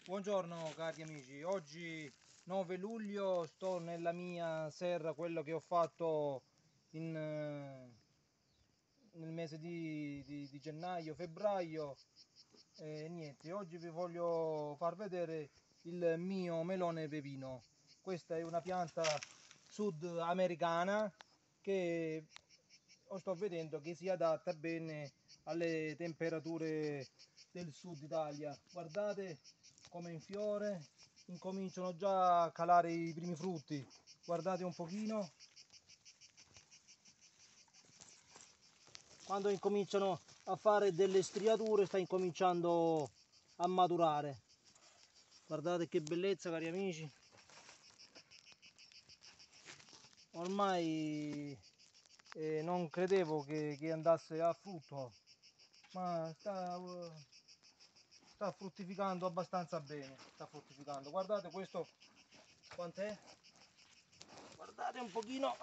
Buongiorno cari amici, oggi 9 luglio sto nella mia serra, quello che ho fatto nel mese di gennaio, febbraio e niente, oggi vi voglio far vedere il mio melone pepino. Questa è una pianta sudamericana che sto vedendo che si adatta bene alle temperature del sud Italia. Guardate come in fiore, incominciano già a calare i primi frutti. Guardate un pochino. Quando incominciano a fare delle striature sta incominciando a maturare. Guardate che bellezza cari amici. Ormai non credevo che andasse a frutto, ma sta fruttificando abbastanza bene. Sta fruttificando. Guardate questo quant'è? Guardate un pochino.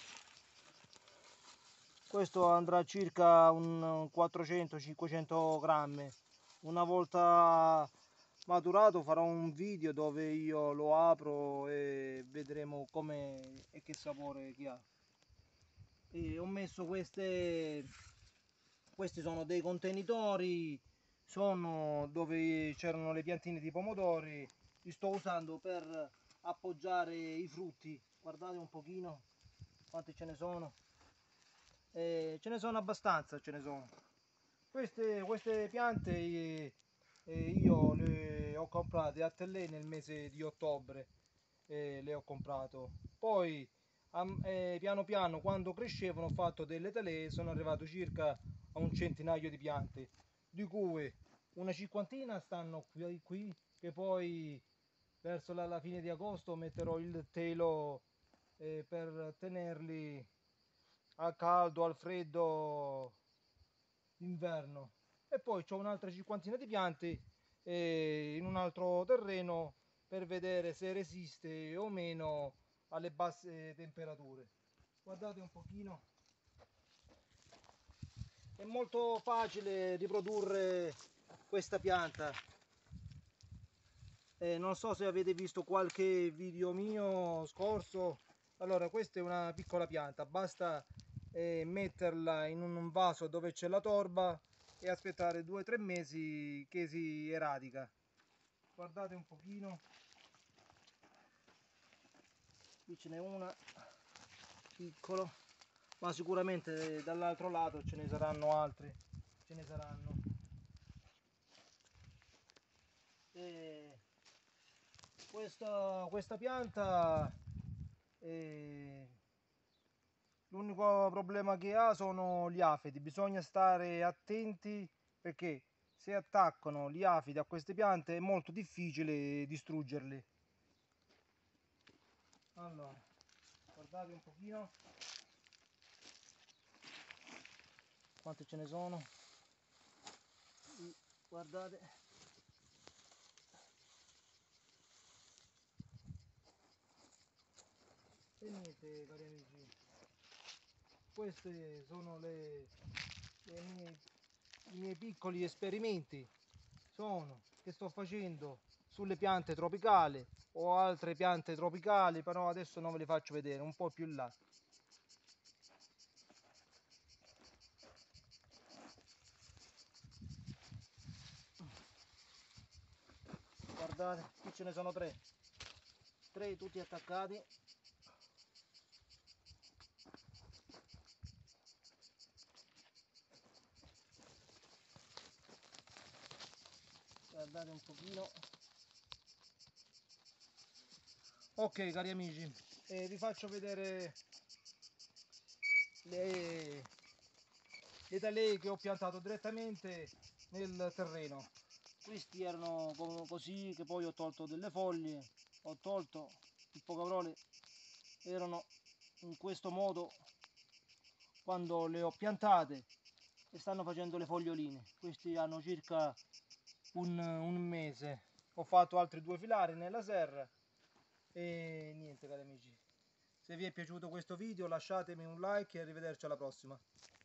Questo andrà circa un 400-500 grammi. Una volta maturato farò un video dove io lo apro e vedremo come e che sapore che ha. E ho messo questi sono dei contenitori, sono dove c'erano le piantine di pomodori, li sto usando per appoggiare i frutti. Guardate un pochino quanti ce ne sono. Ce ne sono abbastanza, ce ne sono. Queste piante io le ho comprate a Tellè nel mese di ottobre, le ho comprato. Poi piano piano quando crescevano ho fatto delle telee, sono arrivato circa a un centinaio di piante, di cui una cinquantina stanno qui che poi verso la fine di agosto metterò il telo per tenerli al caldo, al freddo d'inverno. E poi c'ho un'altra cinquantina di piante in un altro terreno per vedere se resiste o meno alle basse temperature. Guardate un pochino. È molto facile riprodurre questa pianta. Non so se avete visto qualche video mio scorso. Allora, questa è una piccola pianta, basta metterla in un vaso dove c'è la torba e aspettare 2-3 mesi che si eradica. Guardate un pochino, qui ce n'è una, piccolo, ma sicuramente dall'altro lato ce ne saranno altri, ce ne saranno. Questa pianta l'unico problema che ha sono gli afidi, bisogna stare attenti perché se attaccano gli afidi a queste piante è molto difficile distruggerli. Allora, guardate un pochino quante ce ne sono. Guardate. E niente cari amici, questi sono i miei piccoli esperimenti che sto facendo sulle piante tropicali o altre piante tropicali, però adesso non ve le faccio vedere, un po' più in là. Guardate, qui ce ne sono tre tutti attaccati. Guardate un pochino. Ok cari amici, vi faccio vedere le talee che ho piantato direttamente nel terreno. Questi erano così, che poi ho tolto delle foglie, ho tolto in poche parole, erano in questo modo quando le ho piantate e stanno facendo le foglioline. Questi hanno circa un mese. Ho fatto altri 2 filari nella serra e niente cari amici, se vi è piaciuto questo video lasciatemi un like e arrivederci alla prossima.